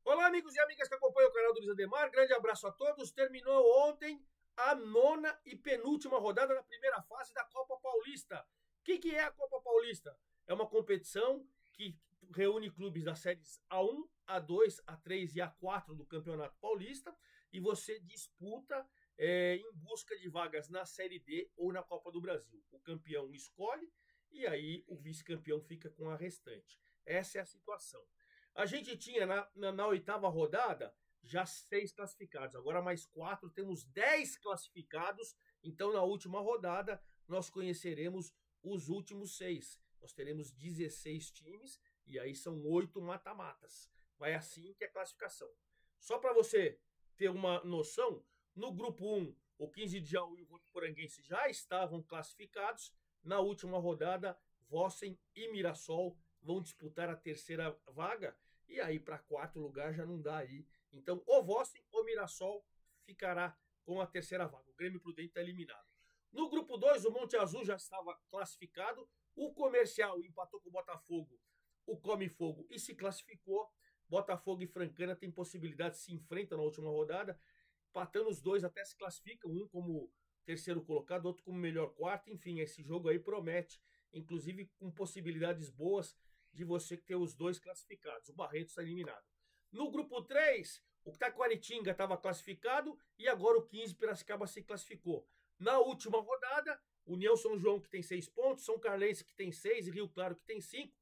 Olá, amigos e amigas que acompanham o canal do Luiz Ademar. Grande abraço a todos. Terminou ontem a 9ª e penúltima rodada da primeira fase da Copa Paulista. O que é a Copa Paulista? É uma competição que reúne clubes das séries A1, A2, A3 e A4 do Campeonato Paulista e você disputa em busca de vagas na Série D ou na Copa do Brasil. O campeão escolhe e aí o vice-campeão fica com a restante. Essa é a situação. A gente tinha na 8ª rodada já 6 classificados, agora mais 4, temos 10 classificados. Então na última rodada nós conheceremos os últimos 6. Nós teremos 16 times e aí são 8 mata-matas. Vai assim que é a classificação. Só para você ter uma noção, no grupo 1, o 15 de Jaú e o Votuporanguense já estavam classificados. Na última rodada, Vossen e Mirassol vão disputar a terceira vaga, e aí para quarto lugar já não dá aí. Então, o Vossen ou Mirassol ficará com a terceira vaga. O Grêmio Prudente está eliminado. No grupo 2, o Monte Azul já estava classificado. O Comercial empatou com o Botafogo, o Come Fogo, e se classificou. Botafogo e Francana têm possibilidade, se enfrentam na última rodada. Empatando os dois até se classificam, um como terceiro colocado, outro como melhor quarto. Enfim, esse jogo aí promete, inclusive com possibilidades boas de você ter os dois classificados. O Barretos está eliminado. No grupo 3, o Taquaritinga estava classificado e agora o 15 Piracicaba se classificou. Na última rodada, União São João, que tem 6 pontos, São Carlense, que tem 6 e Rio Claro, que tem 5,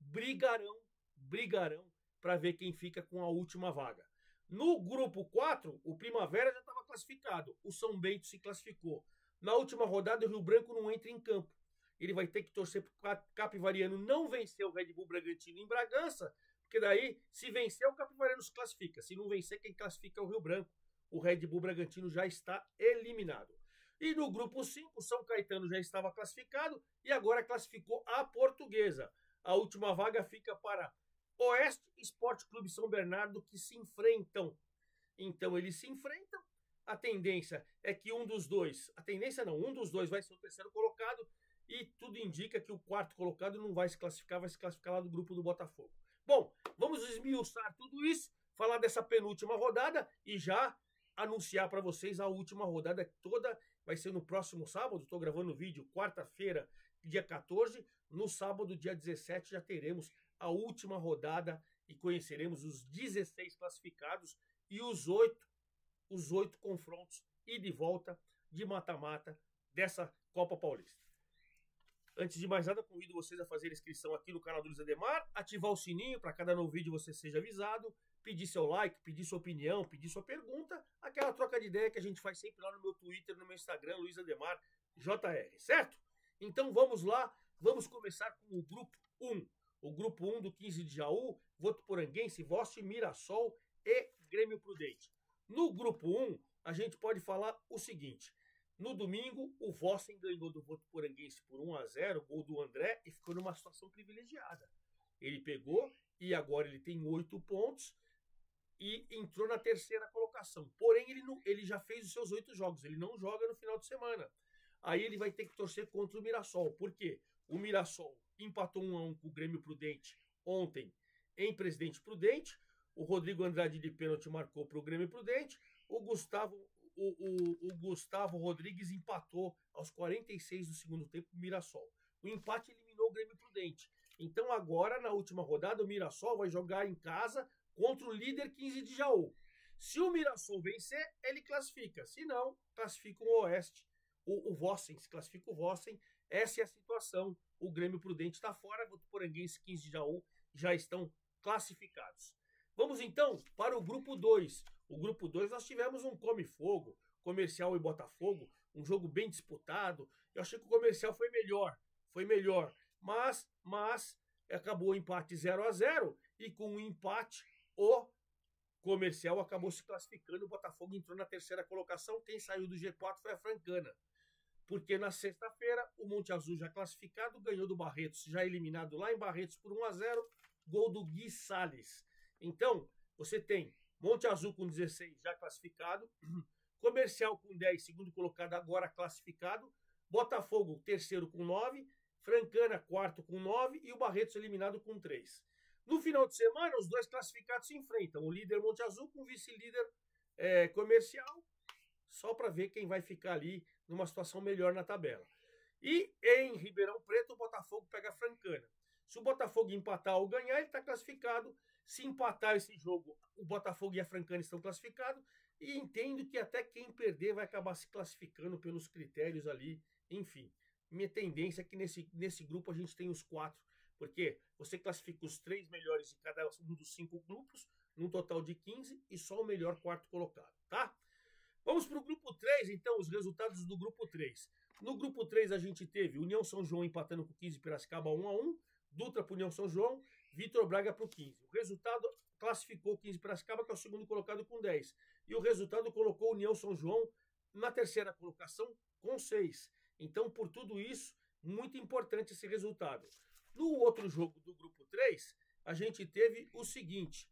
brigarão para ver quem fica com a última vaga. No grupo 4, o Primavera já estava classificado, o São Bento se classificou. Na última rodada, o Rio Branco não entra em campo. Ele vai ter que torcer para o Capivariano não vencer o Red Bull Bragantino em Bragança, porque daí, se vencer, o Capivariano se classifica. Se não vencer, quem classifica é o Rio Branco. O Red Bull Bragantino já está eliminado. E no grupo 5, o São Caetano já estava classificado e agora classificou a Portuguesa. A última vaga fica para Oeste Esporte Clube São Bernardo, que se enfrentam. Então, eles se enfrentam. A tendência é que um dos dois vai ser o terceiro colocado. E tudo indica que o quarto colocado não vai se classificar, vai se classificar lá do grupo do Botafogo. Bom, vamos esmiuçar tudo isso, falar dessa penúltima rodada e já anunciar para vocês a última rodada toda. Vai ser no próximo sábado, estou gravando o vídeo quarta-feira, dia 14. No sábado, dia 17, já teremos a última rodada e conheceremos os 16 classificados e os 8 confrontos e de volta de mata-mata dessa Copa Paulista. Antes de mais nada, convido vocês a fazer inscrição aqui no canal do Luiz Ademar, ativar o sininho para cada novo vídeo você seja avisado, pedir seu like, pedir sua opinião, pedir sua pergunta, aquela troca de ideia que a gente faz sempre lá no meu Twitter, no meu Instagram, Luiz Ademar JR, certo? Então vamos lá, vamos começar com o grupo 1. O grupo 1 do 15 de Jaú, Votuporanguense, Vossen, Mirassol e Grêmio Prudente. No grupo 1, a gente pode falar o seguinte: no domingo, o Vossen ganhou do Votuporanguense por 1-0, gol do André, e ficou numa situação privilegiada. Ele pegou e agora ele tem 8 pontos e entrou na terceira colocação. Porém, ele já fez os seus 8 jogos, ele não joga no final de semana. Aí ele vai ter que torcer contra o Mirassol. Por quê? O Mirassol empatou 1-1 com o Grêmio Prudente ontem em Presidente Prudente. O Rodrigo Andrade de pênalti marcou para o Grêmio Prudente. O Gustavo Rodrigues empatou aos 46 do segundo tempo com o Mirassol. O empate eliminou o Grêmio Prudente. Então agora, na última rodada, o Mirassol vai jogar em casa contra o líder 15 de Jaú. Se o Mirassol vencer, ele classifica. Se não, classifica o Oeste. O Vossen, se classifica o Vossen. Essa é a situação. O Grêmio Prudente está fora, o Votuporanguense 15 de Jaú já estão classificados. Vamos então para o grupo 2. O grupo 2 nós tivemos um come-fogo, Comercial e Botafogo, um jogo bem disputado. Eu achei que o Comercial foi melhor, mas acabou o empate 0-0 e com o empate o Comercial acabou se classificando, o Botafogo entrou na terceira colocação. Quem saiu do G4 foi a Francana, porque na sexta-feira o Monte Azul já classificado, ganhou do Barretos, já eliminado lá em Barretos por 1-0, gol do Gui Salles. Então, você tem Monte Azul com 16 já classificado, Comercial com 10, segundo colocado agora classificado, Botafogo terceiro com 9, Francana quarto com 9 e o Barretos eliminado com 3. No final de semana, os dois classificados se enfrentam. O líder Monte Azul com o vice-líder Comercial, só para ver quem vai ficar ali numa situação melhor na tabela. E em Ribeirão Preto, o Botafogo pega a Francana. Se o Botafogo empatar ou ganhar, ele está classificado. Se empatar esse jogo, o Botafogo e a Francana estão classificados. E entendo que até quem perder vai acabar se classificando pelos critérios ali. Enfim, minha tendência é que nesse grupo a gente tem os 4. Porque você classifica os 3 melhores de cada um dos 5 grupos, num total de 15, e só o melhor quarto colocado, tá? Vamos para o grupo 3, então, os resultados do grupo 3. No grupo 3 a gente teve União São João empatando com 15 Piracicaba 1-1, Dutra para União São João, Vitor Braga para o 15. O resultado classificou 15 Piracicaba, que é o segundo colocado com 10. E o resultado colocou União São João na terceira colocação com 6. Então, por tudo isso, muito importante esse resultado. No outro jogo do grupo 3, a gente teve o seguinte: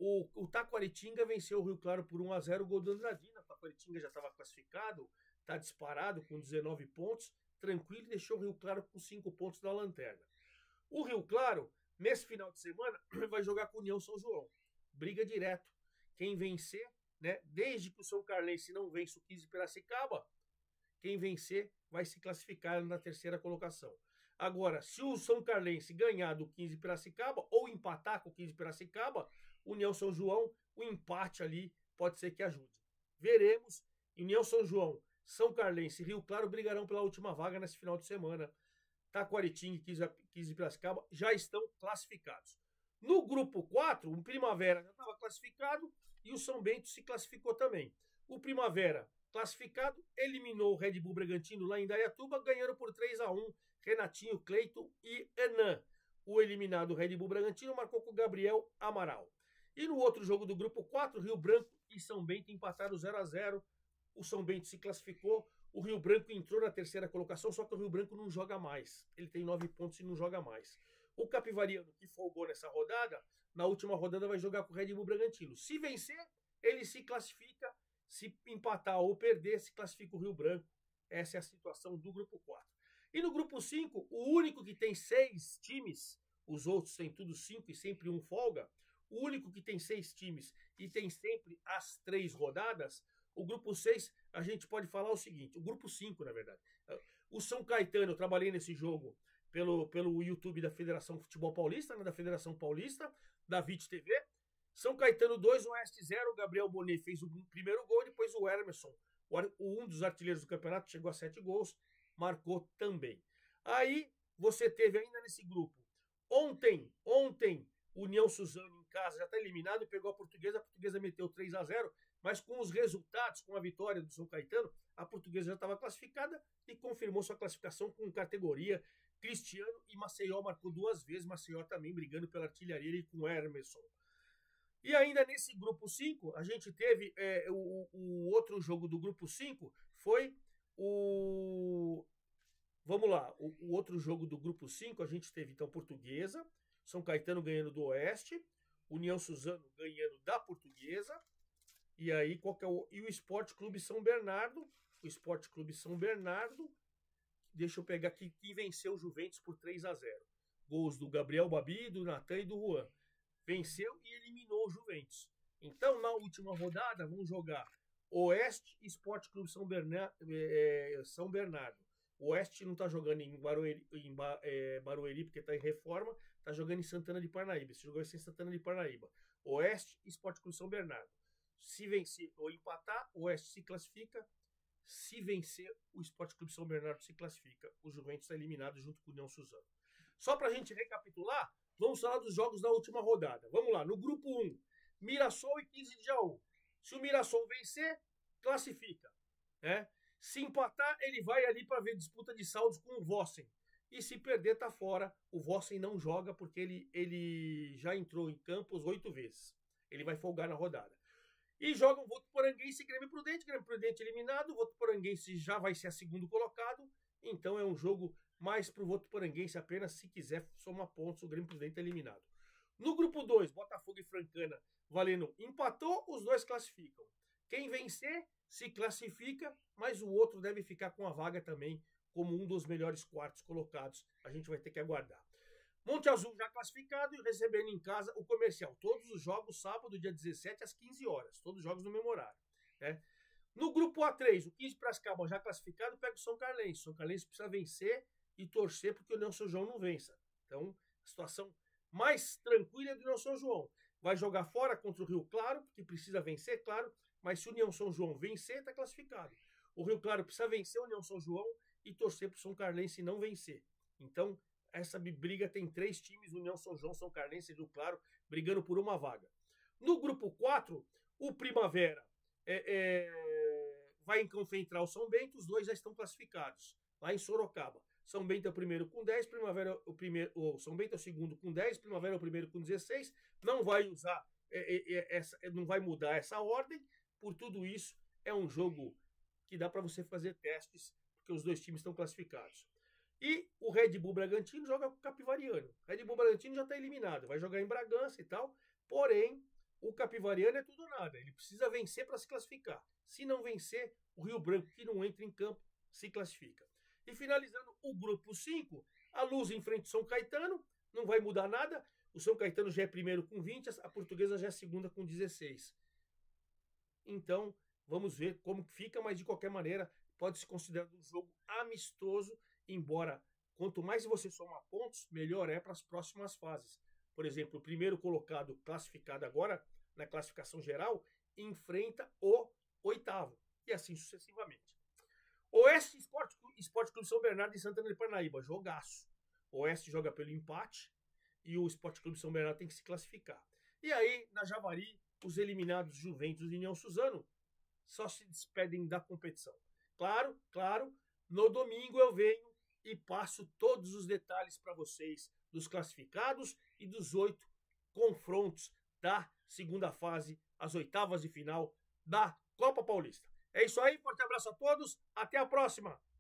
o Taquaritinga venceu o Rio Claro por 1-0, o gol do Andradina. O Taquaritinga já estava classificado, está disparado com 19 pontos, tranquilo, e deixou o Rio Claro com 5 pontos na lanterna. O Rio Claro, nesse final de semana, vai jogar com o União São João. Briga direto. Quem vencer, né? Desde que o São Carlense não vence o 15 Piracicaba, quem vencer vai se classificar na terceira colocação. Agora, se o São Carlense ganhar do 15 Piracicaba ou empatar com o 15 Piracicaba, União São João, o empate ali pode ser que ajude. Veremos. União São João, São Carlense e Rio Claro brigarão pela última vaga nesse final de semana. Taquaritinga e 15 Piracicaba já estão classificados. No grupo 4, o Primavera já estava classificado e o São Bento se classificou também. O Primavera, classificado, eliminou o Red Bull Bragantino lá em Indaiatuba, ganhando por 3-1 Renatinho, Cleiton e Enan. O eliminado Red Bull Bragantino marcou com o Gabriel Amaral. E no outro jogo do grupo 4, Rio Branco e São Bento empataram 0-0. O São Bento se classificou. O Rio Branco entrou na terceira colocação, só que o Rio Branco não joga mais. Ele tem 9 pontos e não joga mais. O Capivariano, que folgou nessa rodada, na última rodada vai jogar com o Red Bull Bragantino. Se vencer, ele se classifica. Se empatar ou perder, se classifica o Rio Branco. Essa é a situação do grupo 4. E no grupo 5, o único que tem 6 times, os outros têm tudo 5 e sempre um folga, o único que tem 6 times e tem sempre as 3 rodadas, o grupo 6, a gente pode falar o seguinte, o grupo 5, na verdade. O São Caetano, eu trabalhei nesse jogo pelo YouTube da Federação Futebol Paulista, né, da Federação Paulista, da VIT TV. São Caetano 2, Oeste 0, Gabriel Bonet fez o primeiro gol, depois o Emerson, um dos artilheiros do campeonato, chegou a 7 gols, marcou também. Aí você teve ainda nesse grupo, ontem, União Suzano em casa já está eliminado, pegou a Portuguesa meteu 3-0, mas com os resultados, com a vitória do São Caetano, a Portuguesa já estava classificada e confirmou sua classificação com categoria. Cristiano e Maceió marcou 2 vezes, Maceió também brigando pela artilharia e com o Emerson. E ainda nesse grupo 5, a gente teve o outro jogo do grupo 5, foi Vamos lá, o outro jogo do grupo 5, a gente teve então Portuguesa, São Caetano ganhando do Oeste, União Suzano ganhando da Portuguesa, e aí e o Esporte Clube São Bernardo, deixa eu pegar aqui, que venceu o Juventus por 3-0. Gols do Gabriel Babi, do Natan e do Juan. Venceu e eliminou o Juventus. Então, na última rodada, vamos jogar Oeste e Esporte Clube São Bernardo. O Oeste não está jogando em Barueri porque está em reforma, está jogando em Santana de Parnaíba. Esse jogo vai ser em Santana de Parnaíba. Oeste e Esporte Clube São Bernardo. Se vencer ou empatar, o Oeste se classifica. Se vencer, o Esporte Clube São Bernardo se classifica. O Juventus está eliminado junto com o União Suzano. Só para a gente recapitular, vamos falar dos jogos da última rodada. Vamos lá, no grupo 1, Mirassol e 15 de Jaú. Se o Mirassol vencer, classifica. Né? Se empatar, ele vai ali para ver disputa de saldos com o Vossen. E se perder, tá fora. O Vossen não joga porque ele já entrou em campos 8 vezes. Ele vai folgar na rodada. E jogam Votuporanguense e Grêmio Prudente. Grêmio Prudente eliminado. O Votuporanguense já vai ser a segundo colocado. Então é um jogo mais pro Votuporanguense apenas se quiser somar pontos. O Grêmio Prudente é eliminado. No grupo 2, Botafogo e Francana valendo empatou, os dois classificam. Quem vencer se classifica, mas o outro deve ficar com a vaga também como um dos melhores quartos colocados. A gente vai ter que aguardar. Monte Azul já classificado e recebendo em casa o Comercial. Todos os jogos sábado, dia 17, às 15 horas. Todos os jogos no mesmo horário. Né? No grupo A3, o 15 Piracicaba já classificado pega o São Carlense. O São Carlense precisa vencer e torcer porque o União São João não vença. Então, a situação mais tranquila é do União São João. Vai jogar fora contra o Rio Claro, que precisa vencer, claro, mas se o União São João vencer, está classificado. O Rio Claro precisa vencer o União São João e torcer para o São Carlense não vencer. Então, essa briga tem 3 times, União São João, São Carlense e Rio Claro, brigando por uma vaga. No grupo 4, o Primavera vai enfrentar o São Bento, os dois já estão classificados, lá em Sorocaba. São Bento é o primeiro com 10, Primavera o São Bento é o segundo com 10, Primavera é o primeiro com 16. Não vai usar, não vai mudar essa ordem. Por tudo isso, é um jogo que dá para você fazer testes, porque os dois times estão classificados. E o Red Bull Bragantino joga com o Capivariano. O Red Bull Bragantino já está eliminado, vai jogar em Bragança e tal. Porém, o Capivariano é tudo ou nada. Ele precisa vencer para se classificar. Se não vencer, o Rio Branco, que não entra em campo, se classifica. E finalizando o grupo 5, a Luz enfrenta o São Caetano, não vai mudar nada. O São Caetano já é primeiro com 20, a Portuguesa já é segunda com 16. Então, vamos ver como fica, mas de qualquer maneira, pode se considerar um jogo amistoso, embora quanto mais você soma pontos, melhor é para as próximas fases. Por exemplo, o primeiro colocado classificado agora, na classificação geral, enfrenta o 8º, e assim sucessivamente. Oeste Esporte Clube São Bernardo e Santana de Parnaíba, jogaço. O Oeste joga pelo empate e o Esporte Clube São Bernardo tem que se classificar. E aí, na Javari, os eliminados Juventus e União Suzano só se despedem da competição. Claro, no domingo eu venho e passo todos os detalhes para vocês dos classificados e dos 8 confrontos da segunda fase, as oitavas de final da Copa Paulista. É isso aí, forte abraço a todos, até a próxima!